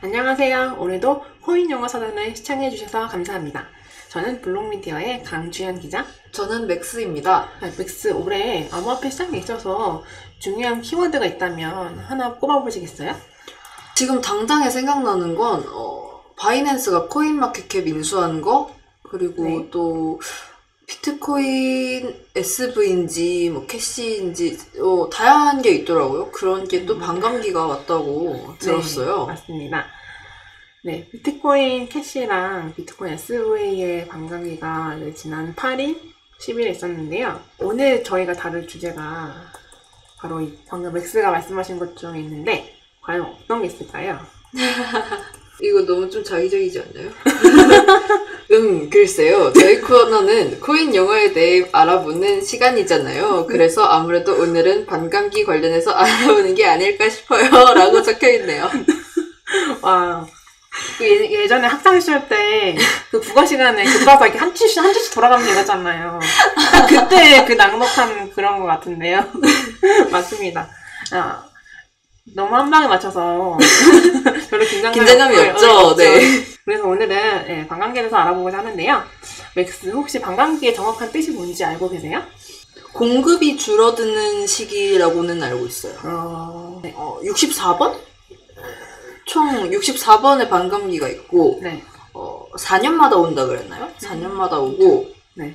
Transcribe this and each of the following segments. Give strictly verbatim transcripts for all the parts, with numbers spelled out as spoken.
안녕하세요. 오늘도 코인 영어 사전을 시청해주셔서 감사합니다. 저는 블록미디어의 강주현 기자. 저는 맥스입니다. 아, 맥스, 올해 암호화폐 시장에 있어서 중요한 키워드가 있다면 하나 꼽아보시겠어요? 지금 당장에 생각나는 건 어, 바이낸스가 코인마켓캡 인수한 거, 그리고 네. 또 비트코인 에스브이인지 뭐 캐시인지 어, 다양한 게 있더라고요. 그런 게 또 반감기가 왔다고 들었어요. 네, 맞습니다. 네, 비트코인 캐시랑 비트코인 에스브이의 반감기가 이제 지난 팔 일, 십 일에 있었는데요. 오늘 저희가 다룰 주제가 바로 이 방금 맥스가 말씀하신 것 중에 있는데 과연 어떤 게 있을까요? 이거 너무 좀 자기적이지 않나요? 음, 글쎄요. 저희 코너는 코인 영어에 대해 알아보는 시간이잖아요. 그래서 아무래도 오늘은 반감기 관련해서 알아보는 게 아닐까 싶어요. 라고 적혀있네요. 와, 그 예, 예전에 학창 시절 때 그 국어 시간에 교과서 이렇게 한 줄씩 한 줄씩 돌아가면서 읽었잖아요. 딱 그때 그 낭독한 그런 것 같은데요. 맞습니다. 아, 너무 한 방에 맞춰서 별로 긴장감이, 긴장감이 없죠. 없죠. 네. 그래서 오늘은 예, 반감기에 대해서 알아보고자 하는데요. 맥스, 혹시 반감기의 정확한 뜻이 뭔지 알고 계세요? 공급이 줄어드는 시기라고는 알고 있어요. 어... 네. 어, 육십사 번? 총 육십사 번의 반감기가 있고, 네. 어, 사 년마다 온다 그랬나요? 사 년마다 오고, 네.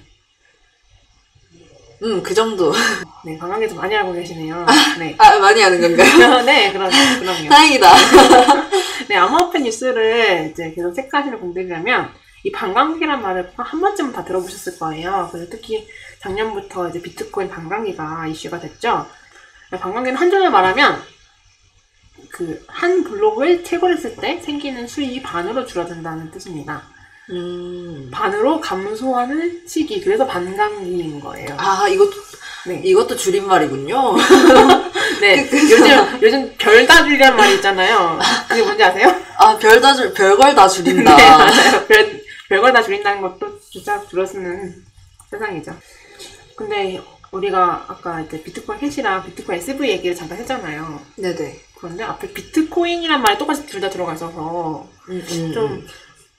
음, 그 정도. 네, 반감기도 많이 알고 계시네요. 네. 아, 많이 아는 건가요? 네, 그럼, 그럼요. 다행이다. 네, 암호화폐 뉴스를 이제 계속 체크하시는 분들이라면 이 반감기란 말을 한 번쯤은 다 들어보셨을 거예요. 그래서 특히 작년부터 이제 비트코인 반감기가 이슈가 됐죠. 반감기는 한 줄로 말하면 그 한 블록을 채굴했을 때 생기는 수익이 반으로 줄어든다는 뜻입니다. 음. 반으로 감소하는 시기, 그래서 반감기인 거예요. 아, 이것도, 네. 이것도 줄임말이군요. 네, 요즘, 요즘 별다줄이란 말이 있잖아요. 그게 뭔지 아세요? 아, 별 다 줄, 별걸 다 줄인다. 네, 맞아요. 별, 별걸 다 줄인다는 것도 진짜 줄여쓰는 세상이죠. 근데 우리가 아까 이제 비트코인 캐시랑 비트코인 에스브이 얘기를 잠깐 했잖아요. 네네. 그런데 앞에 비트코인이란 말이 똑같이 둘 다 들어가 있어서 음, 음, 좀 음.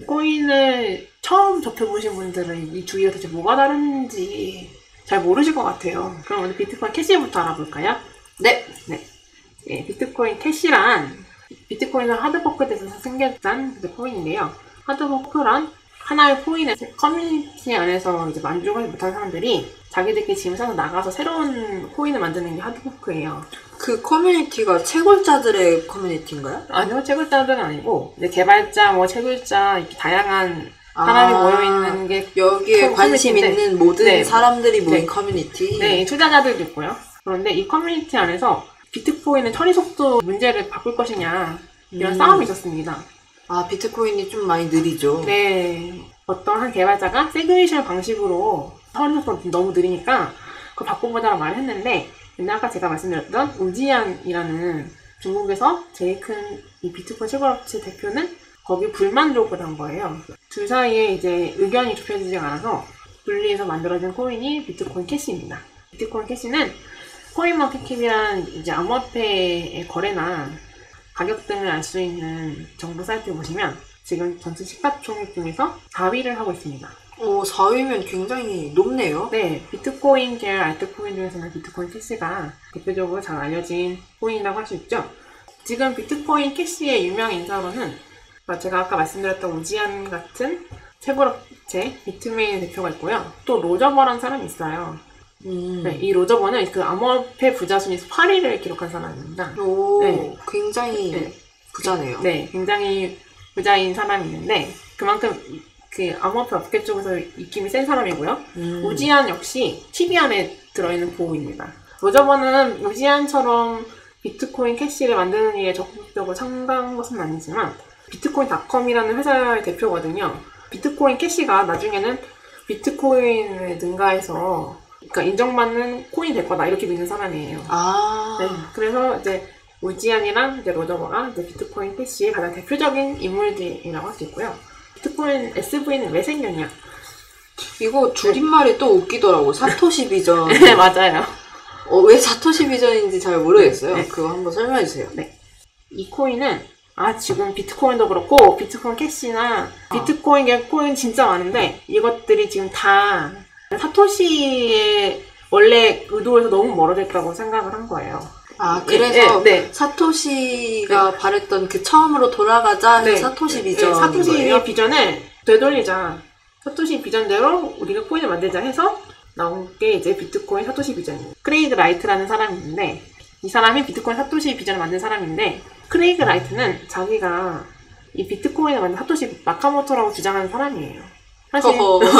코인을 처음 접해보신 분들은 이 두 개가 도대체 뭐가 다른지 잘 모르실 것 같아요. 그럼 오늘 비트코인 캐시부터 알아볼까요? 네. 네. 네, 비트코인 캐시란 비트코인은 하드포크돼서 생겨난 코인인데요. 하드포크란 하나의 코인의 커뮤니티 안에서 이제 만족하지 못한 사람들이 자기들끼리 짐을 싸서 나가서 새로운 코인을 만드는 게 하드포크예요. 그 커뮤니티가 채굴자들의 커뮤니티인가요? 아니요, 채굴자들은 아니고 이제 개발자, 뭐 채굴자 이렇게 다양한 사람이 아, 모여있는 게 여기에 커- 관심 커뮤니티인데, 있는 모든 네. 사람들이 모인 네. 커뮤니티. 네, 투자자들도 있고요. 그런데 이 커뮤니티 안에서 비트코인의 처리 속도 문제를 바꿀 것이냐 이런 음. 싸움이 있었습니다. 아, 비트코인이 좀 많이 느리죠. 네, 어떤 한 개발자가 세그레이션 방식으로 처리 속도가 너무 느리니까 그걸 바꿔보자고 말을 했는데, 근데 아까 제가 말씀드렸던 우지안이라는 중국에서 제일 큰 이 비트코인 채굴업체 대표는 거기 불만족을 한 거예요. 둘 사이에 이제 의견이 좁혀지지 않아서 분리해서 만들어진 코인이 비트코인 캐시입니다. 비트코인 캐시는 코인마켓캡이란 이제 암호화폐의 거래나 가격 등을 알 수 있는 정보 사이트에 보시면 지금 전체 시가총액 중에서 사 위를 하고 있습니다. 오, 사 위면 굉장히 높네요. 네, 비트코인 계열 알트코인 중에서는 비트코인 캐시가 대표적으로 잘 알려진 코인이라고 할 수 있죠. 지금 비트코인 캐시의 유명 인사로는 제가 아까 말씀드렸던 우지안 같은 채굴업체 비트메인 대표가 있고요. 또 로저버라는 사람이 있어요. 음. 네, 이 로저버는 그 암호화폐 부자 순위에서 팔 위를 기록한 사람입니다. 오, 네. 굉장히 네. 부자네요. 네, 굉장히 부자인 사람이 있는데 그만큼 그 암호화폐 업계 쪽에서 입김이 센 사람이고요. 음. 우지안 역시 십 위 안에 들어있는 보호입니다. 로저버는 우지안처럼 비트코인 캐시를 만드는 일에 적극적으로 참가한 것은 아니지만 비트코인 닷컴이라는 회사의 대표거든요. 비트코인 캐시가 나중에는 비트코인을 능가해서 그러니까 인정받는 코인이 될 거다 이렇게 믿는 사람이에요. 아. 네, 그래서 이제 우지안이랑 이제 로저버가 이제 비트코인 캐시의 가장 대표적인 인물들이라고 할 수 있고요. 비트코인 에스브이는 왜 생겼냐? 이거 줄임말이 또 웃기더라고. 사토시 비전. 네, 맞아요. 어, 왜 사토시 비전인지 잘 모르겠어요. 네. 그거 한번 설명해주세요. 네. 이 코인은 아, 지금 비트코인도 그렇고, 비트코인 캐시나, 비트코인, 게 코인 진짜 많은데, 이것들이 지금 다 사토시의 원래 의도에서 너무 멀어져 있다고 생각을 한 거예요. 아, 그래서 네, 네. 사토시가 네. 바랬던 그 처음으로 돌아가자 해서 네. 사토시 비전. 네, 사토시의 비전을 되돌리자. 사토시 비전대로 우리가 코인을 만들자 해서 나온 게 이제 비트코인 사토시 비전이에요. 크레이그 라이트라는 사람이 있는데, 이 사람이 비트코인 사토시 비전을 만든 사람인데, 크레이그 라이트는 자기가 이 비트코인을 만든 사토시 나카모토라고 주장하는 사람이에요. 사실,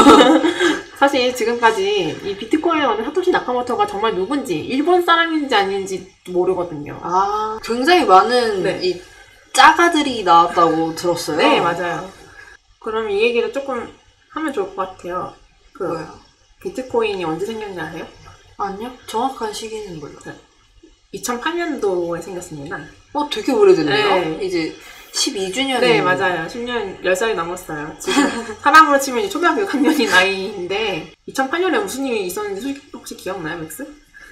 사실 지금까지 이 비트코인을 만든 사토시 나카모토가 정말 누군지, 일본 사람인지 아닌지 모르거든요. 아, 굉장히 많은 네. 이 짜가들이 나왔다고 들었어요. 네, 맞아요. 그럼 이 얘기를 조금 하면 좋을 것 같아요. 그, 뭐요? 비트코인이 언제 생겼는지 아세요? 아니요? 정확한 시기는 몰라요. 네. 이천팔 년도에 생겼습니다. 어, 되게 오래됐네요. 네. 이제 십이 주년. 네, 맞아요. 십 년, 열 살이 넘었어요. 지금 사람으로 치면 이제 초등학교 육 학년이 나이인데, 이천팔 년에 무슨 일이 있었는지 혹시 기억나요, 맥스?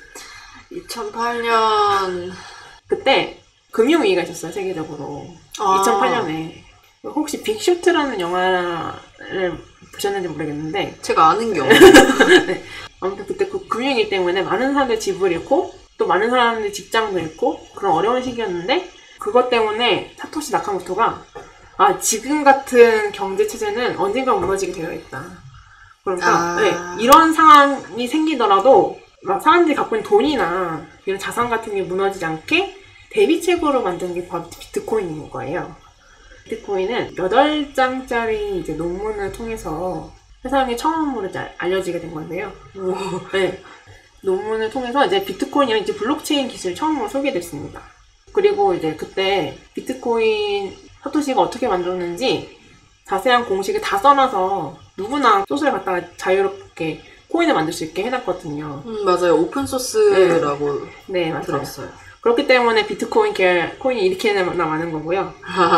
이천팔 년. 그때 금융위기가 있었어요, 세계적으로. 아. 이천팔 년에. 혹시 빅쇼트라는 영화를 보셨는지 모르겠는데, 제가 아는 게 없어요. 네. 아무튼 그때 그 금융위기 때문에 많은 사람들이 집을 잃고, 또 많은 사람들이 직장도 잃고, 그런 어려운 시기였는데, 그것 때문에 사토시 나카모토가 아, 지금 같은 경제체제는 언젠가 무너지게 되어 있다. 그러니까 아. 네, 이런 상황이 생기더라도 막 사람들이 갖고 있는 돈이나 이런 자산 같은 게 무너지지 않게 대비책으로 만든 게 바로 비트코인인 거예요. 비트코인은 여덟 장짜리 이제 논문을 통해서 세상에 처음으로 이제 알려지게 된 건데요. 오. 네. 논문을 통해서 이제 비트코인이랑 이제 블록체인 기술이 처음으로 소개됐습니다. 그리고 이제 그때 비트코인 사토시가 어떻게 만들었는지 자세한 공식을 다 써놔서 누구나 소스를 갖다가 자유롭게 코인을 만들 수 있게 해놨거든요. 음, 맞아요. 오픈소스라고 네, 맞아요. 들었어요. 그렇기 때문에 비트코인 계열 코인이 이렇게나 많은 거고요.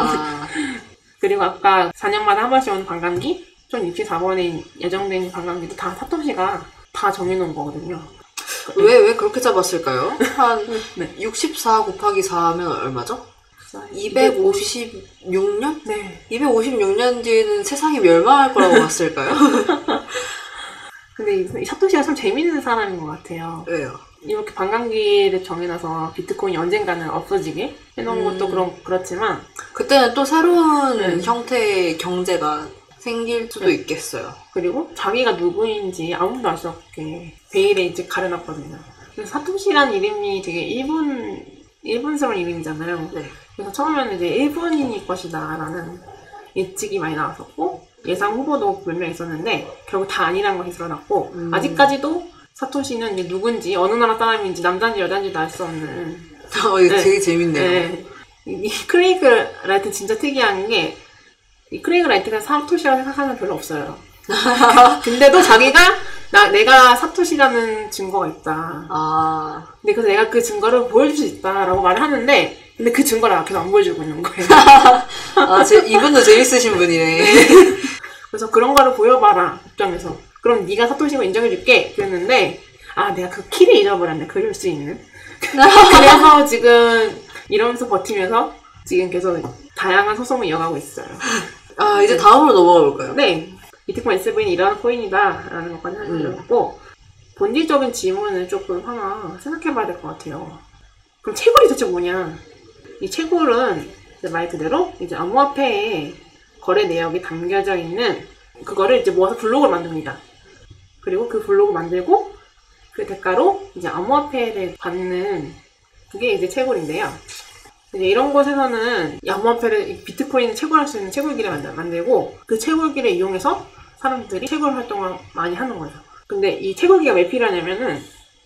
그리고 아까 사 년마다 한 번씩 오는 관광기, 총 육십사 번에 예정된 관광기도 다 사토시가 다 정해놓은 거거든요. 왜, 왜 그렇게 잡았을까요? 한 네. 육십사 곱하기 사 하면 얼마죠? 이백오십육 년? 네. 이백오십육 년 뒤에는 세상이 멸망할 거라고 봤을까요? 근데 이 사토시가 참 재밌는 사람인 것 같아요. 왜요? 이렇게 반감기를 정해놔서 비트코인이 언젠가는 없어지게 해놓은 음. 것도 그런, 그렇지만 그때는 또 새로운 네. 형태의 경제가 생길 수도 네. 있겠어요. 그리고 자기가 누구인지 아무도 알 수 없게 베일에 이제 가려놨거든요. 그래서 사토시라는 이름이 되게 일본, 일본스러운 이름이잖아요. 네. 그래서 처음에는 이제 일본인일 것이다 라는 예측이 많이 나왔었고 예상 후보도 몇 명 있었는데 결국 다 아니라는 것이 드러났고 음. 아직까지도 사토시는 이제 누군지 어느 나라 사람인지 남자인지 여자인지도 알 수 없는 어, 이거 네. 되게 재밌네요. 네. 이 크레이그 라이트 진짜 특이한 게 이 크레이그 라이트가 사토시라고 생각하는 별로 없어요. 근데도 자기가 나 내가 사토시라는 증거가 있다. 아. 근데 그래서 내가 그 증거를 보여줄 수 있다라고 말을 하는데 근데 그 증거를 계속 안 보여주고 있는 거예요. 아, 제, 이분도 재밌으신 분이네. 그래서 그런 거를 보여봐라 입장에서. 그럼 네가 사토시고 인정해줄게. 그랬는데 아 내가 그 키를 잊어버렸네. 그릴 수 있는. 그래서 지금 이러면서 버티면서 지금 계속 다양한 소송을 이어가고 있어요. 아, 이제 다음으로 넘어가 볼까요? 네. 비트코인 에스브이는 이런 코인이다 라는 것까지 하려고 음. 본질적인 질문을 조금 하나 생각해봐야 될 것 같아요. 그럼 채굴이 도대체 뭐냐? 이 채굴은 이제 말 그대로 이제 암호화폐에 거래 내역이 담겨져 있는 그거를 이제 모아서 블록을 만듭니다. 그리고 그 블록을 만들고 그 대가로 이제 암호화폐를 받는 그게 이제 채굴인데요. 이제 이런 곳에서는 암호화폐를 비트코인을 채굴할 수 있는 채굴기를 만들고 그 채굴기를 이용해서 사람들이 채굴 활동을 많이 하는 거죠. 근데 이 채굴기가 왜 필요하냐면은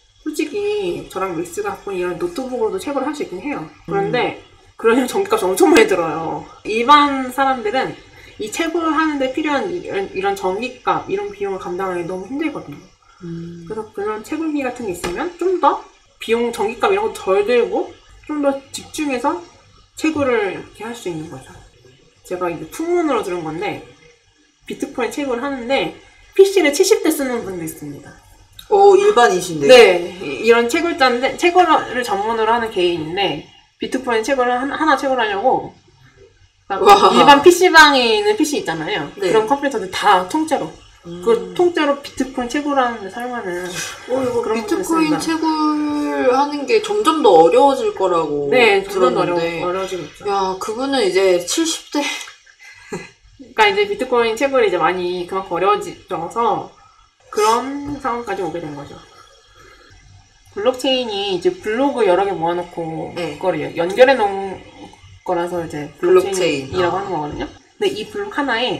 솔직히 저랑 믹스가 갖고 있는 이런 노트북으로도 채굴을 할 수 있긴 해요. 그런데 음. 그러면 전기값이 엄청 많이 들어요. 일반 사람들은 이 채굴을 하는데 필요한 이런, 이런 전기값, 이런 비용을 감당하기 너무 힘들거든요. 음. 그래서 그런 채굴기 같은 게 있으면 좀 더 비용, 전기값 이런 거 덜 들고 좀 더 집중해서 채굴을 이렇게 할 수 있는 거죠. 제가 이제 풍문으로 들은 건데 비트코인 채굴을 하는데 피씨를 칠십 대 쓰는 분도 있습니다. 오, 일반이신데요? 네. 이런 채굴자인데 채굴을 전문으로 하는 개인인데 비트코인 채굴을 하나 채굴하려고 와. 일반 피시방에 있는 피시 있잖아요. 네. 그런 컴퓨터들 다 통째로. 음. 그 통째로 비트코인 채굴하는 데 사용하는 어, 이거 그런 비트코인 것도 있습니다. 채굴하는 게 점점 더 어려워질 거라고 네, 점점 더 어려, 들었는데. 어려지고 있죠. 야, 그분은 이제 칠십 대. 그러니까 이제 비트코인 채굴이 이제 많이 그만큼 어려워져서 그런 상황까지 오게 된 거죠. 블록체인이 이제 블록을 여러 개 모아놓고 네. 그거를 연결해 놓은 거라서 이제 블록체인. 블록체인이라고 아. 하는 거거든요. 근데 이 블록 하나에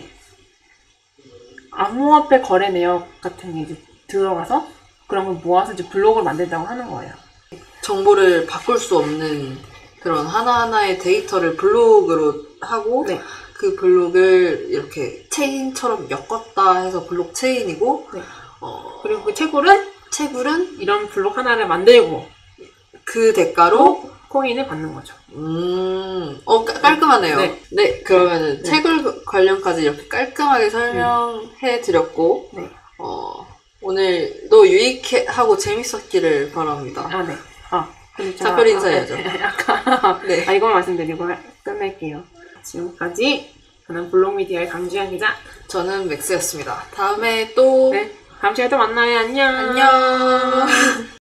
암호화폐 거래 내역 같은 게 이제 들어가서 그런 걸 모아서 이제 블록을 만든다고 하는 거예요. 정보를 바꿀 수 없는 그런 하나하나의 데이터를 블록으로 하고 네. 그 블록을 이렇게 체인처럼 엮었다 해서 블록체인이고 네. 어, 그리고 그 채굴은 채굴은 이런 블록 하나를 만들고 그 대가로 코인을 받는 거죠. 음, 어 깔- 깔끔하네요. 네. 네, 그러면은 네. 채굴 관련까지 이렇게 깔끔하게 설명해 드렸고 네. 어, 오늘도 유익하고 재밌었기를 바랍니다. 아, 네. 아, 근데 제가- 작별 인사해야죠. 아, 아까 네. 아, 이거 말씀드리고 하- 끝낼게요. 지금까지 저는 블록미디어의 강주현 기자. 저는 맥스였습니다. 다음에 또 네. 다음 시간에 또 만나요. 안녕. 안녕.